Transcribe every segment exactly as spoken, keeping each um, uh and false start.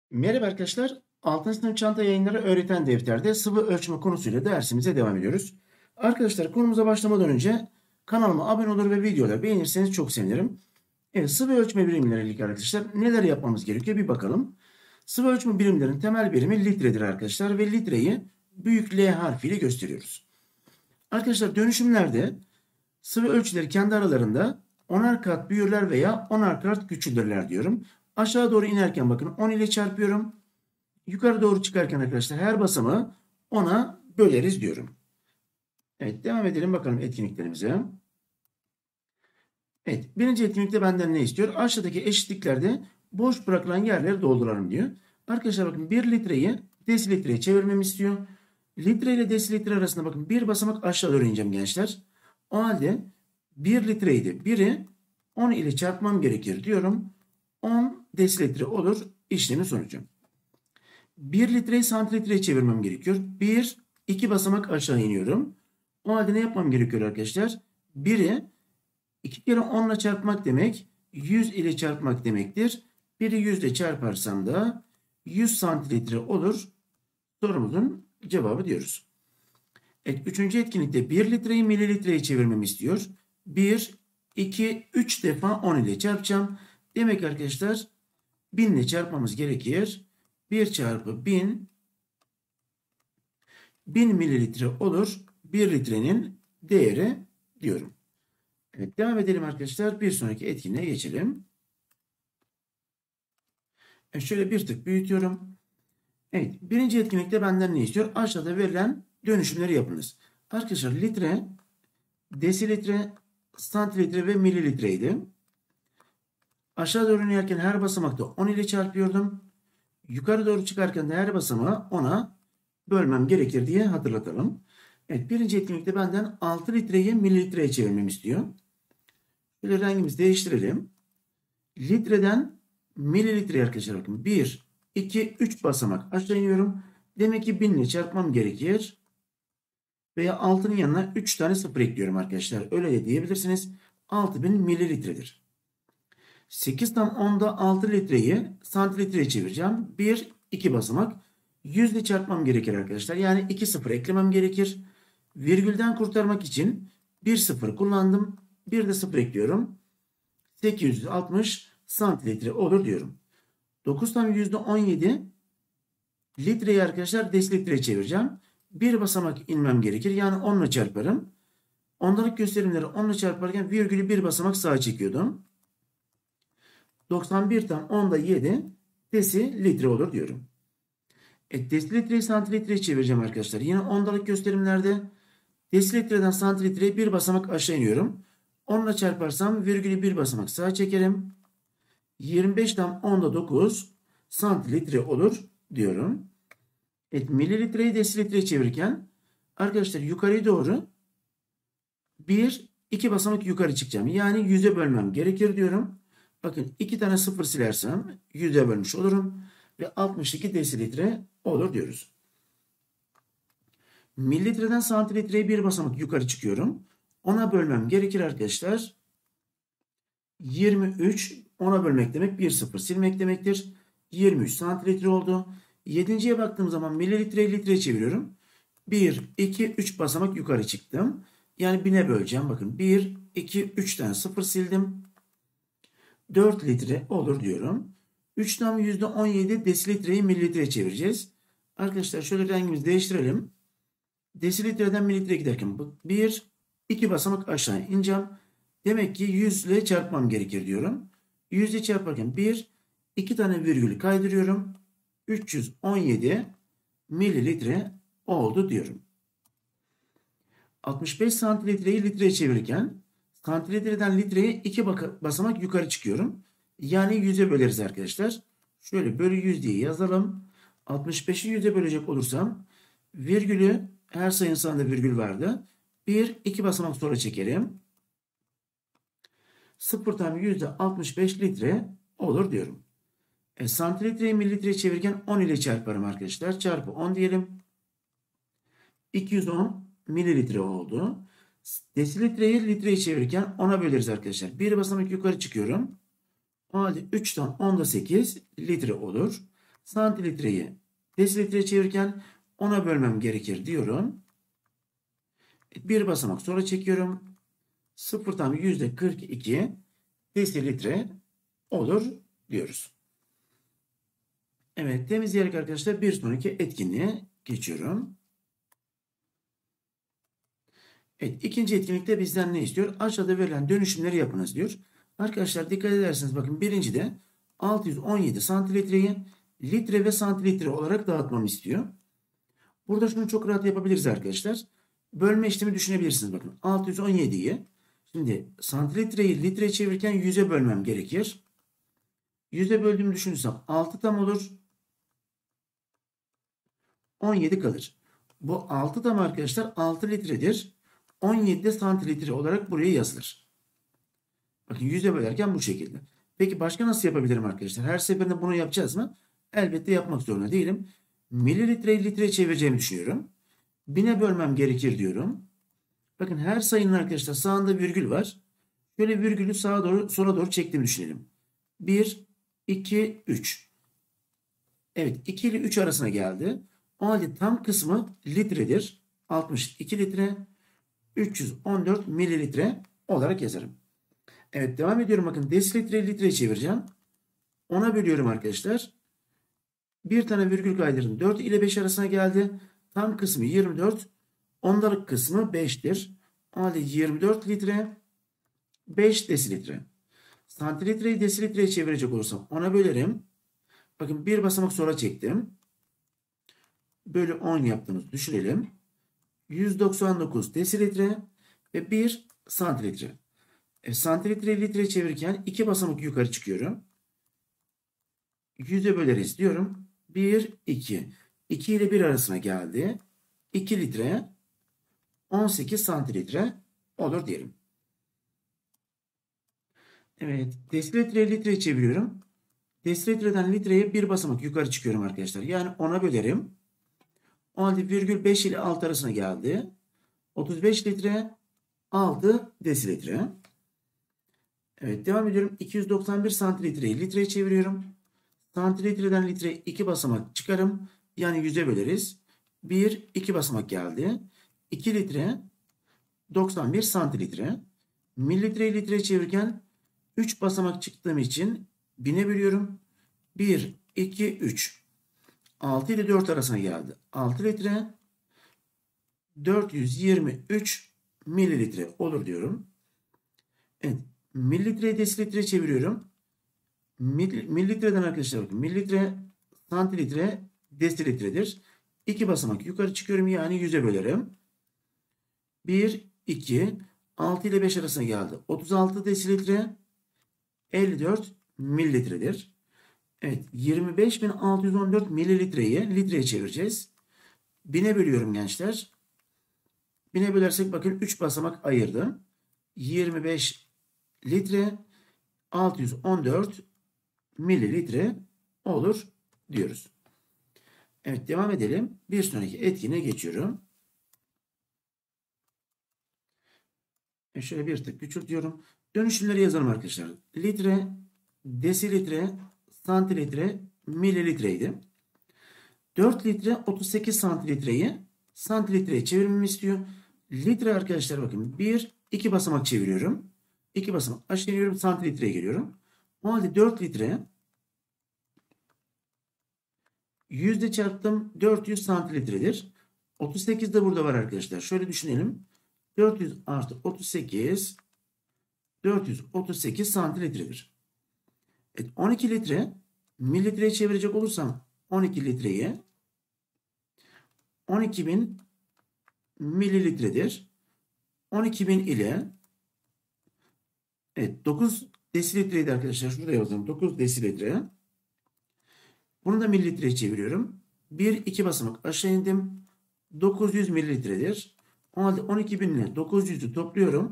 Merhaba arkadaşlar. altıncı sınıf çanta yayınları öğreten defterde sıvı ölçme konusuyla dersimize devam ediyoruz. Arkadaşlar konumuza başlamadan önce kanalıma abone olur ve videoları beğenirseniz çok sevinirim. Evet, sıvı ölçme birimleriyle ilgili arkadaşlar neler yapmamız gerekiyor bir bakalım. Sıvı ölçme birimlerinin temel birimi litredir arkadaşlar ve litreyi büyük L harfiyle gösteriyoruz. Arkadaşlar dönüşümlerde sıvı ölçüleri kendi aralarında onar kat büyürler veya onar kat küçülürler diyorum. Aşağı doğru inerken bakın on ile çarpıyorum. Yukarı doğru çıkarken arkadaşlar her basamağı ona böleriz diyorum. Evet, devam edelim bakalım etkinliklerimize. Evet, birinci etkinlikte benden ne istiyor? Aşağıdaki eşitliklerde boş bırakılan yerleri dolduralım diyor. Arkadaşlar bakın bir litreyi desilitreye çevirmemi istiyor. Litre ile desilitre arasında bakın bir basamak aşağı doğru ineceğim gençler. O halde bir litreydi. biri on ile çarpmam gerekir diyorum. on desilitre olur işlemin sonucu. bir litreyi santilitre'ye çevirmem gerekiyor. bir, iki basamak aşağı iniyorum. O halde ne yapmam gerekiyor arkadaşlar? biri iki kere on ile çarpmak demek yüz ile çarpmak demektir. biri yüz ile çarparsam da yüz santilitre olur. Sorumuzun cevabı diyoruz. Evet, üçüncü etkinlikte bir litreyi mililitreye çevirmemi istiyor. bir, iki, üç defa on ile çarpacağım. Demek arkadaşlar bin ile çarpmamız gerekir. bir çarpı bin bin mililitre olur. bir litrenin değeri diyorum. Evet, devam edelim arkadaşlar. Bir sonraki etkinliğe geçelim. Evet, şöyle bir tık büyütüyorum. Evet, birinci etkinlikte benden ne istiyor? Aşağıda verilen dönüşümleri yapınız. Arkadaşlar litre, desilitre, santilitre ve mililitreydi. Aşağı doğru inerken her basamakta on ile çarpıyordum. Yukarı doğru çıkarken de her basamağı ona bölmem gerekir diye hatırlatalım. Evet, birinci etkinlikte benden altı litreyi mililitreye çevirmemi istiyor. Şöyle rengimizi değiştirelim. Litreden mililitreye arkadaşlar bakın. bir, iki, üç basamak aşağı iniyorum. Demek ki bin ile çarpmam gerekir. Veya altının yanına üç tane sıfır ekliyorum arkadaşlar. Öyle de diyebilirsiniz. altı bin mililitredir. sekiz tam onda altı litreyi santilitreye çevireceğim. bir, iki basamak. yüz ile çarpmam gerekir arkadaşlar. Yani iki sıfır eklemem gerekir. Virgülden kurtarmak için bir sıfır kullandım. Bir de sıfır ekliyorum. sekiz yüz altmış santilitre olur diyorum. dokuz tam yüzde on yedi litreyi arkadaşlar desilitreye çevireceğim. Bir basamak inmem gerekir. Yani on ile çarparım. Ondalık gösterimleri on ile çarparken virgülü bir basamak sağa çekiyordum. doksan bir tam onda yedi desilitre olur diyorum. E, desilitreyi santilitreye çevireceğim arkadaşlar. Yine ondalık gösterimlerde desilitreden santilitreye bir basamak aşağı iniyorum. on ile çarparsam virgülü bir basamak sağa çekerim. yirmi beş tam onda dokuz santilitre olur diyorum. Evet, mililitreyi desilitreye çevirirken arkadaşlar yukarıya doğru bir, iki basamak yukarı çıkacağım. Yani yüze bölmem gerekir diyorum. Bakın iki tane sıfır silersem yüze bölmüş olurum. Ve altmış iki desilitre olur diyoruz. Mililitreden santilitreye bir basamak yukarı çıkıyorum. Ona bölmem gerekir arkadaşlar. yirmi üç ona bölmek demek bir sıfır silmek demektir. yirmi üç santilitre oldu. yedinciye baktığım zaman mililitreyi litreye çeviriyorum. bir, iki, üç basamak yukarı çıktım. Yani bine böleceğim. Bakın bir, iki, üç tane sıfır sildim. dört litre olur diyorum. üç tam yüzde on yedi desilitreyi mililitreye çevireceğiz. Arkadaşlar şöyle rengimizi değiştirelim. Desilitreden mililitreye giderken bir, iki basamak aşağı ineceğim. Demek ki yüz ile çarpmam gerekir diyorum. yüz ile çarparken bir, iki tane virgülü kaydırıyorum. üç yüz on yedi mililitre oldu diyorum. altmış beş santilitreyi litreye çevirirken santilitreden litreye iki basamak yukarı çıkıyorum. Yani yüze böleriz arkadaşlar. Şöyle bölü yüz diye yazalım. altmış beşi yüze bölecek olursam virgülü her sayının sonunda virgül vardı. bir, iki basamak sonra çekerim. sıfır tam yüzde altmış beş litre olur diyorum. E, santilitreyi mililitreye çevirirken on ile çarparım arkadaşlar. Çarpı on diyelim. iki yüz on mililitre oldu. Desilitreyi litreye çevirirken ona böleriz arkadaşlar. Bir basamak yukarı çıkıyorum. O halde üç tam onda sekiz litre olur. Santilitreyi desilitreye çevirirken ona bölmem gerekir diyorum. Bir basamak sonra çekiyorum. Sıfırdan yüzde kırk iki desilitre olur diyoruz. Evet, temizleyerek arkadaşlar bir sonraki etkinliğe geçiyorum. Evet, ikinci etkinlikte bizden ne istiyor? Aşağıda verilen dönüşümleri yapınız diyor. Arkadaşlar dikkat ederseniz bakın birincide altı yüz on yedi santilitreyi litre ve santiltre olarak dağıtmamı istiyor. Burada şunu çok rahat yapabiliriz arkadaşlar. Bölme işlemi düşünebilirsiniz bakın. altı yüz on yediyi şimdi santilitreyi litreye çevirirken yüze bölmem gerekir. yüze böldüğümü düşünürsem altı tam olur. on yedi kalır. Bu altı tam arkadaşlar altı litredir. on yedi de santilitre olarak buraya yazılır. Bakın yüze bölerken bu şekilde. Peki başka nasıl yapabilirim arkadaşlar? Her seferinde bunu yapacağız mı? Elbette yapmak zorunda değilim. Mililitreyi litreye çevireceğimi düşünüyorum. Bine bölmem gerekir diyorum. Bakın her sayının arkadaşlar sağında virgül var. Şöyle virgülü sağa doğru sola doğru çektiğimi düşünelim. bir, iki, üç. Evet, iki ile üç arasına geldi. O halde tam kısmı litredir. altmış iki litre üç yüz on dört mililitre olarak yazarım. Evet, devam ediyorum. Bakın desilitre litreye çevireceğim. Ona bölüyorum arkadaşlar. Bir tane virgül kaydırdım. dört ile beş arasına geldi. Tam kısmı yirmi dört. Ondalık kısmı beştir. O halde yirmi dört litre beş desilitre. Santilitreyi desilitreye çevirecek olursam ona bölerim. Bakın bir basamak sonra çektim. Bölü on yaptığımızı düşünelim. yüz doksan dokuz desilitre ve bir santilitre. E, santilitreyi litreye çevirirken iki basamak yukarı çıkıyorum. yüze böleriz diyorum. bir, iki. iki ile bir arasına geldi. iki litre on sekiz santilitre olur diyelim. Evet. Desilitre litreye çeviriyorum. Desilitreden litreye bir basamak yukarı çıkıyorum arkadaşlar. Yani ona bölerim. O halde virgül beş ile altı arasına geldi. otuz beş litre altı desilitre. Evet, devam ediyorum. iki yüz doksan bir santilitreyi litreye çeviriyorum. Santilitreden litreye iki basamak çıkarım. Yani yüze böleriz. bir, iki basamak geldi. iki litre doksan bir santilitre. Mililitreyi litreye çevirirken üç basamak çıktığım için bine bölüyorum. bir, iki, üç. altı ile dört arasına geldi. altı litre dört yüz yirmi üç mililitre olur diyorum. Evet. Mililitreyi desilitreye çeviriyorum. Mililitreden arkadaşlar bakın. Mililitre santilitre desilitredir. iki basamak yukarı çıkıyorum. Yani yüze bölerim. bir, iki, altı ile beş arasına geldi. otuz altı desilitre elli dört mililitredir. Evet, yirmi beş bin altı yüz on dört mililitreyi litreye çevireceğiz. bine bölüyorum gençler. bine bölersek bakın üç basamak ayırdım. yirmi beş litre altı yüz on dört mililitre olur diyoruz. Evet, devam edelim. Bir sonraki etkinliğe geçiyorum. E şöyle bir tık küçültüyorum. Dönüşümleri yazalım arkadaşlar. Litre, desilitre, santilitre, mililitreydi. dört litre otuz sekiz santilitreyi santilitreye çevirmemi istiyor. Litre arkadaşlar bakın bir, iki basamak çeviriyorum. iki basamak aşağı iniyorum, santilitreye geliyorum. O halde dört litre yüzde çarptım dört yüz santilitredir. otuz sekiz de burada var arkadaşlar. Şöyle düşünelim. dört yüz artı otuz sekiz dört yüz otuz sekiz santilitredir. Evet, on iki litre mililitreye çevirecek olursam on iki litreyi on iki bin mililitredir. on iki bin ile evet dokuz desilitreydi arkadaşlar. Şurada yazalım. dokuz desilitre. Bunu da mililitreye çeviriyorum. bir, iki basamak aşağı indim. dokuz yüz mililitredir. O halde on iki bin ile dokuz yüzü topluyorum.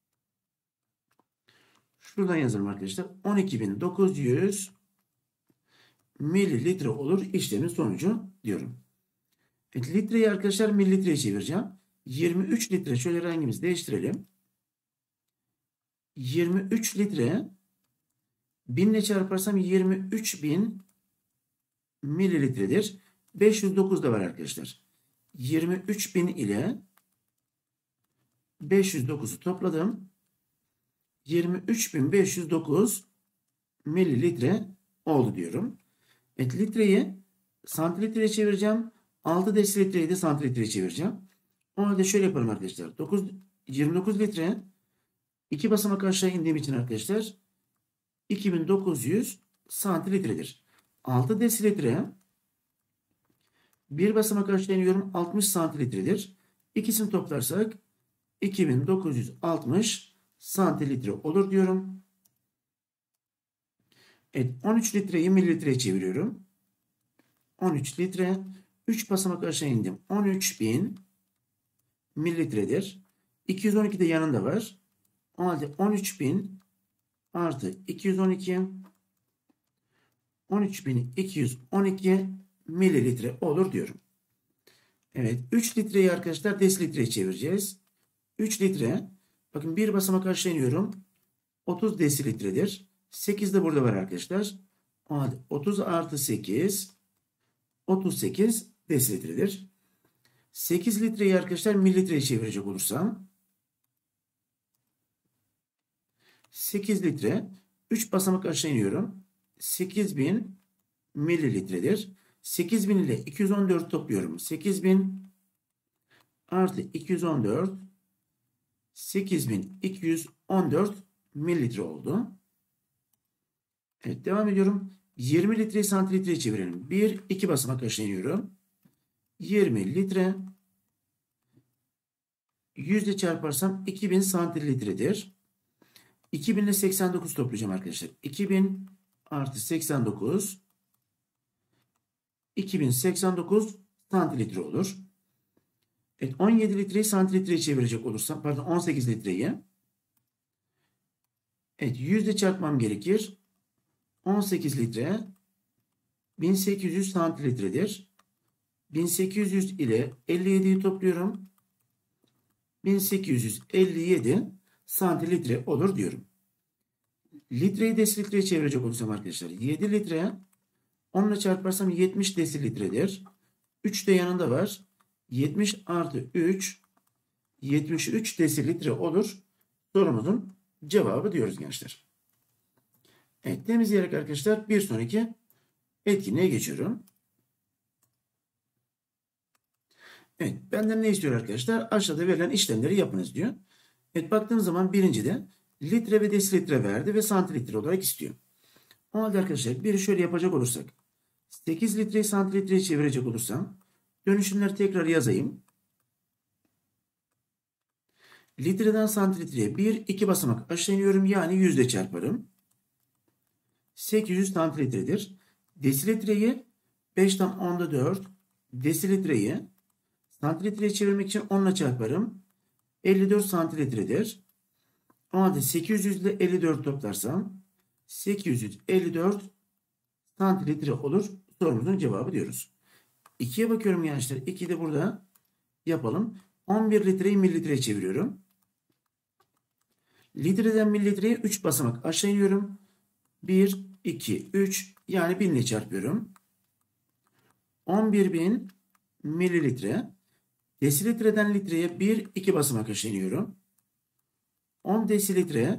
Şuradan yazalım arkadaşlar. on iki bin dokuz yüz mililitre olur işlemin sonucu diyorum. Evet, litreyi arkadaşlar mililitreye çevireceğim. yirmi üç litre, şöyle rengimizi değiştirelim. yirmi üç litre bin ile çarparsam yirmi üç bin mililitredir. beş yüz dokuz da var arkadaşlar. yirmi üç bin ile beş yüz dokuzu topladım. yirmi üç bin beş yüz dokuz mililitre oldu diyorum. Evet, litreyi santilitre'ye çevireceğim. altı desilitreyi de santilitre'ye çevireceğim. O halde şöyle yapalım arkadaşlar. dokuz, yirmi dokuz litre iki basamak aşağı indiğim için arkadaşlar iki bin dokuz yüz santilitredir. altı desilitre bir basamak aşağı iniyorum, altmış santilitredir. İkisini toplarsak iki bin dokuz yüz altmış santilitre olur diyorum. Evet, on üç litreyi mililitreye çeviriyorum. on üç litre. üç basamak aşağı indim. on üç bin mililitredir. iki yüz on iki de yanında var. O halde on üç bin artı iki yüz on iki on üç bin iki yüz on iki mililitre olur diyorum. Evet, üç litreyi arkadaşlar desilitreye çevireceğiz. üç litre. Bakın bir basamak aşağı iniyorum. otuz desilitredir. sekiz de burada var arkadaşlar. O halde otuz artı sekiz otuz sekiz desilitredir. sekiz litreyi arkadaşlar mililitreye çevirecek olursam sekiz litre üç basamak aşağı iniyorum. sekiz bin mililitredir. sekiz bin ile iki yüz on dört topluyorum. sekiz bin artı iki yüz on dört sekiz bin iki yüz on dört mililitre oldu. Evet, devam ediyorum. yirmi litreyi santilitreye çevirelim. bir iki basamak aşağı iniyorum. yirmi litre yüzde çarparsam iki bin santilitredir. iki bin ile seksen dokuz toplayacağım arkadaşlar. iki bin artı seksen dokuz iki bin seksen dokuz santilitre olur. Evet, on yedi litreyi santilitreye çevirecek olursam, pardon on sekiz litreyi. Evet, yüzde çarpmam gerekir. on sekiz litre bin sekiz yüz santilitredir. bin sekiz yüz ile elli yediyi topluyorum. bin sekiz yüz elli yedi santilitre olur diyorum. Litreyi desilitreye çevirecek olursam arkadaşlar yedi litre on ile çarparsam yetmiş desilitredir. üç de yanında var. yetmiş artı üç yetmiş üç desilitre olur. Sorumuzun cevabı diyoruz gençler. Evet, temizleyerek arkadaşlar bir sonraki etkinliğe geçiyorum. Evet, benden ne istiyor arkadaşlar? Aşağıda verilen işlemleri yapınız diyor. Evet, baktığımız zaman birincide litre ve desilitre verdi ve santilitre olarak istiyor. O halde arkadaşlar biri şöyle yapacak olursak sekiz litreyi santilitreye çevirecek olursam dönüşümler tekrar yazayım. Litreden santilitreye bir iki basamak aşağı iniyorum, yani yüzde çarparım. sekiz yüz santilitredir. Desilitreyi beşten onda dört desilitreyi santilitreye çevirmek için on ile çarparım. elli dört santilitredir. O halde sekiz yüz ile elli dört toplarsam sekiz yüz elli dört santilitre olur. Sorumuzun cevabı diyoruz. ikiye bakıyorum gençler. ikiyi de burada yapalım. on bir litreyi mililitreye çeviriyorum. Litreden mililitreye üç basamak aşağı iniyorum. bir, iki, üç, yani bin ile çarpıyorum. on bir bin mililitre. Desilitreden litreye bir, iki basamak aşağı iniyorum. on desilitre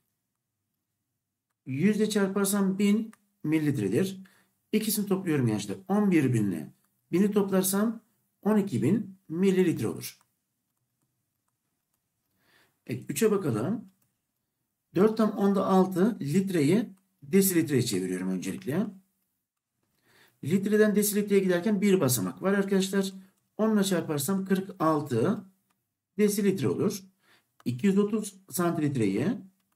yüzde çarparsam bin mililitredir. İkisini topluyorum gençler. on bir bin ile bini toplarsam on iki bin mililitre olur. Evet, üçe bakalım. dört tam onda altı litreyi desilitreye çeviriyorum öncelikle. Litreden desilitreye giderken bir basamak var arkadaşlar. on ile çarparsam kırk altı desilitre olur. iki yüz otuz santilitreyi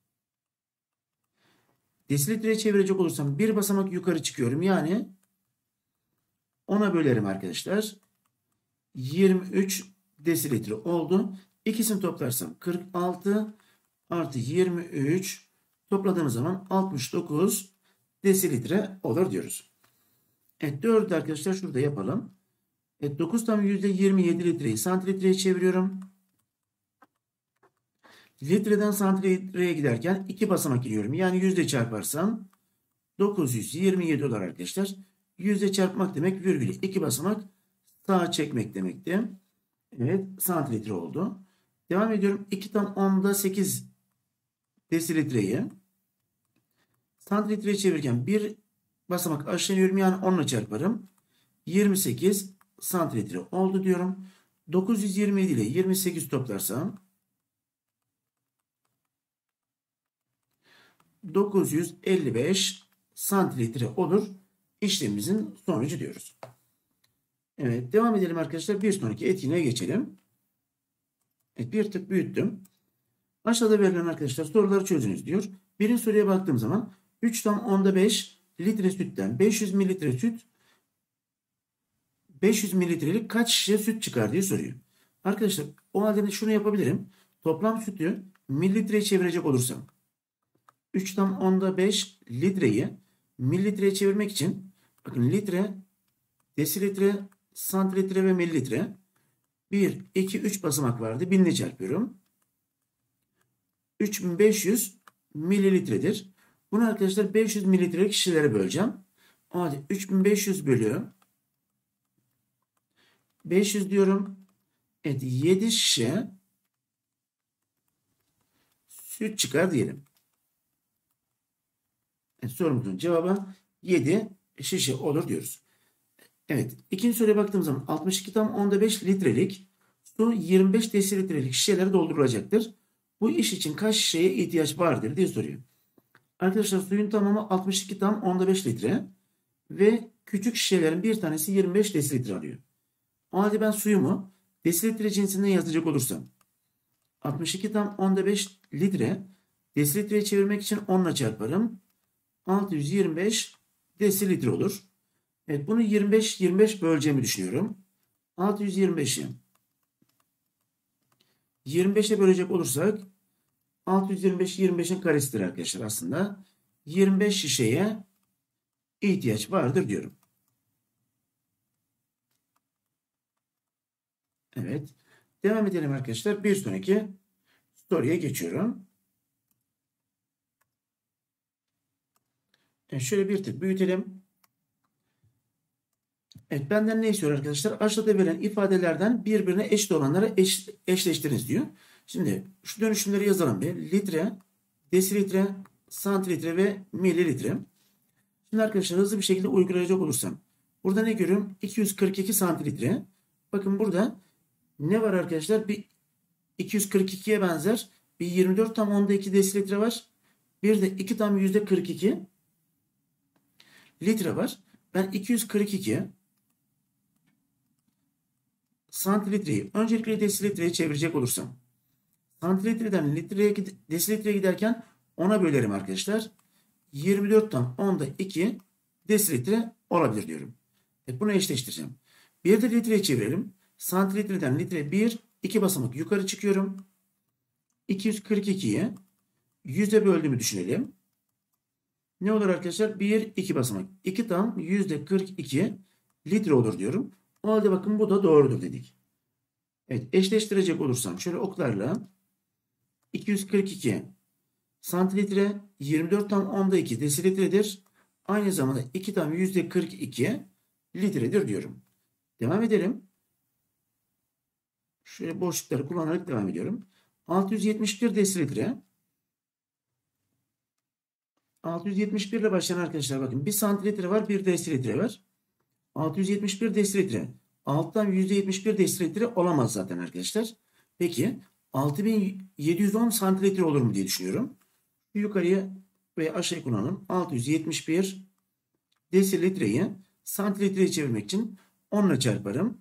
desilitreye çevirecek olursam bir basamak yukarı çıkıyorum. Yani ona bölerim arkadaşlar. yirmi üç desilitre oldu. İkisini toplarsam kırk altı artı yirmi üç topladığımız zaman altmış dokuz desilitre olur diyoruz. Evet, dördü arkadaşlar şurada yapalım. Evet, dokuz tam yüzde yirmi yedi litreyi santilitreye çeviriyorum. Litreden santilitreye giderken iki basamak iniyorum. Yani yüzde çarparsam dokuz yüz yirmi yedi dolar arkadaşlar. Yüzde çarpmak demek virgülü iki basamak sağa çekmek demekti. Evet, santimetre oldu. Devam ediyorum. iki tam onda sekiz desilitreyi santimetreye çevirirken bir basamak aşağı iniyorum, yani on ile çarparım. yirmi sekiz santimetre oldu diyorum. dokuz yüz yirmi yedi ile yirmi sekiz toplarsam dokuz yüz elli beş santimetre olur. İşlemimizin sonucu diyoruz. Evet, devam edelim arkadaşlar. Bir sonraki etkinliğe geçelim. Evet, bir tık büyüttüm. Aşağıda verilen arkadaşlar soruları çözünüz diyor. Birinci soruya baktığım zaman üç tam onda beş litre sütten beş yüz mililitre süt beş yüz mililitrelik kaç şişe süt çıkar diye soruyor. Arkadaşlar o halde şunu yapabilirim. Toplam sütü mililitreye çevirecek olursam üç tam onda beş litreyi mililitreye çevirmek için bakın litre, desilitre, santimetre ve mililitre bir, iki, üç basamak vardı. bin ile çarpıyorum. üç bin beş yüz mililitredir. Bunu arkadaşlar beş yüz mililitrelik şişelere böleceğim. O halde üç bin beş yüz bölü beş yüz diyorum. Evet, yedi şişe süt çıkar diyelim. Evet, sorumuzun cevabı yedi şişe olur diyoruz. Evet, ikinci soruya baktığımız zaman altmış iki tam onda beş litrelik su yirmi beş desilitrelik şişelere doldurulacaktır. Bu iş için kaç şişeye ihtiyaç vardır diye soruyor. Arkadaşlar suyun tamamı altmış iki tam onda beş litre ve küçük şişelerin bir tanesi yirmi beş desilitre alıyor. O halde ben suyumu desilitre cinsinden yazacak olursam altmış iki tam onda beş litre desilitreye çevirmek için on ile çarparım. altı yüz yirmi beş desilitre olur. Evet, bunu yirmi beş yirmi beş böleceğimi düşünüyorum. altı yüz yirmi beşi yirmi beşe bölecek olursak altı yüz yirmi beş yirmi beşin karesidir arkadaşlar aslında. yirmi beş şişeye ihtiyaç vardır diyorum. Evet. Devam edelim arkadaşlar. Bir sonraki soruya geçiyorum. Evet, şöyle bir tık büyütelim. Evet, benden ne istiyor arkadaşlar? Aşağıda verilen ifadelerden birbirine eşit olanları eş, eşleştiriniz diyor. Şimdi şu dönüşümleri yazalım bir. Litre, desilitre, santimetre ve mililitre. Şimdi arkadaşlar hızlı bir şekilde uygulayacak olursam. Burada ne görüyorum? iki yüz kırk iki santimetre. Bakın burada ne var arkadaşlar? Bir iki yüz kırk ikiye benzer bir yirmi dört tam onda iki desilitre var. Bir de iki tam yüzde kırk iki litre var. Ben iki yüz kırk iki santilitreyi öncelikle desilitreye çevirecek olursam santilitreden litreye desilitreye giderken ona bölerim arkadaşlar. yirmi dört tam onda iki desilitre olabilir diyorum. E bunu eşleştireceğim. Bir de litreye çevirelim. Santilitreden litre bir, iki basamak yukarı çıkıyorum. iki yüz kırk ikiyi yüzde böldüğümü düşünelim. Ne olur arkadaşlar? bir, iki basamak. iki tam yüzde kırk iki litre olur diyorum. O halde bakın bu da doğrudur dedik. Evet, eşleştirecek olursam şöyle oklarla iki yüz kırk iki santilitre yirmi dört tam onda iki desilitredir. Aynı zamanda iki tam yüzde kırk iki litredir diyorum. Devam edelim. Şöyle boşlukları kullanarak devam ediyorum. altı yüz yetmiş bir desilitre. altı yüz yetmiş bir ile başlayan arkadaşlar bakın bir santimetre var, bir desilitre var. altı yüz yetmiş bir desilitre. Alttan yüzde yetmiş bir desilitre olamaz zaten arkadaşlar. Peki altı bin yedi yüz on santimetre olur mu diye düşünüyorum. Yukarıya ve aşağıya kullanalım. altı yüz yetmiş bir desilitreyi santimetreye çevirmek için on ile çarparım.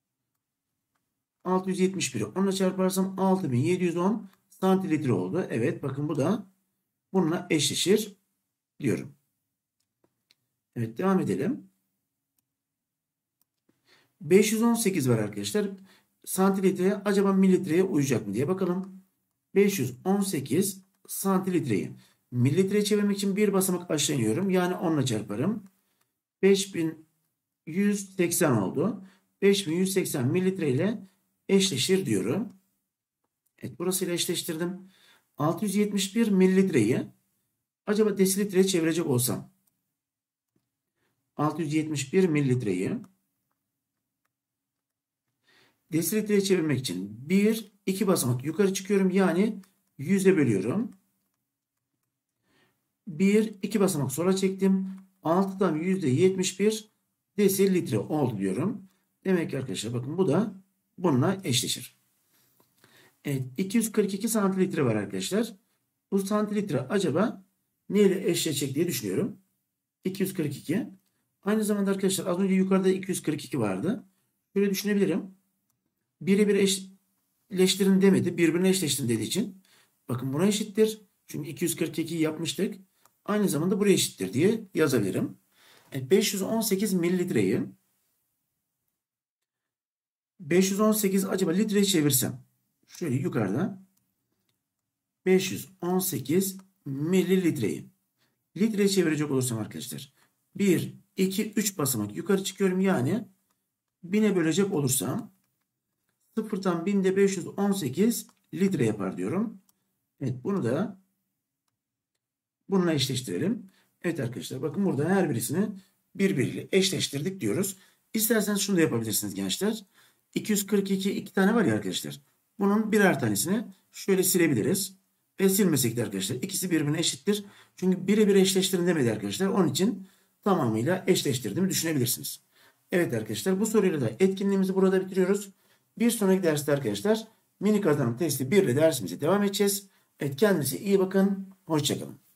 altı yüz yetmiş biri on ile çarparsam altı bin yedi yüz on santimetre oldu. Evet, bakın bu da bununla eşleşir diyorum. Evet, devam edelim. beş yüz on sekiz var arkadaşlar. Santimetreye acaba mililitreye uyacak mı diye bakalım. beş yüz on sekiz santilitreyi mililitreye çevirmek için bir basamak aşağı iniyorum. Yani on ile çarparım. beş bin yüz seksen oldu. beş bin yüz seksen mililitre ile eşleşir diyorum. Evet, burasıyla eşleştirdim. altı yüz yetmiş bir mililitreyi acaba desilitreye çevirecek olsam altı yüz yetmiş bir mililitreyi desilitreye çevirmek için bir, iki basamak yukarı çıkıyorum. Yani yüze bölüyorum. bir, iki basamak sola çektim. altıdan yüzde yetmiş bir desilitre oldu diyorum. Demek ki arkadaşlar bakın bu da bununla eşleşir. Evet, iki yüz kırk iki santiltre var arkadaşlar. Bu santiltre acaba neyle eşleşecek diye düşünüyorum. iki yüz kırk iki. Aynı zamanda arkadaşlar az önce yukarıda iki yüz kırk iki vardı. Böyle düşünebilirim. Birebir eşleştirin demedi. Birbirine eşleştirin dediği için. Bakın buna eşittir. Çünkü iki yüz kırk ikiyi yapmıştık. Aynı zamanda buraya eşittir diye yazabilirim. Evet, beş yüz on sekiz mililitreyi beş yüz on sekiz acaba litreye çevirsem. Şöyle yukarıda. beş yüz on sekiz mililitreyi litreye çevirecek olursam arkadaşlar. bir, iki, üç basamak yukarı çıkıyorum. Yani bine bölecek olursam sıfırdan binde beş yüz on sekiz litre yapar diyorum. Evet, bunu da bununla eşleştirelim. Evet arkadaşlar bakın burada her birisini birbiriyle eşleştirdik diyoruz. İsterseniz şunu da yapabilirsiniz gençler. iki yüz kırk iki iki tane var ya arkadaşlar. Bunun birer tanesini şöyle silebiliriz. Ve silmesek de arkadaşlar ikisi birbirine eşittir. Çünkü birebir eşleştirin demedi arkadaşlar. Onun için tamamıyla eşleştirdiğimi düşünebilirsiniz. Evet arkadaşlar bu soruyla da etkinliğimizi burada bitiriyoruz. Bir sonraki derste arkadaşlar mini kazanım testi bir ile dersimize devam edeceğiz. Evet kendinize iyi bakın. Hoşçakalın.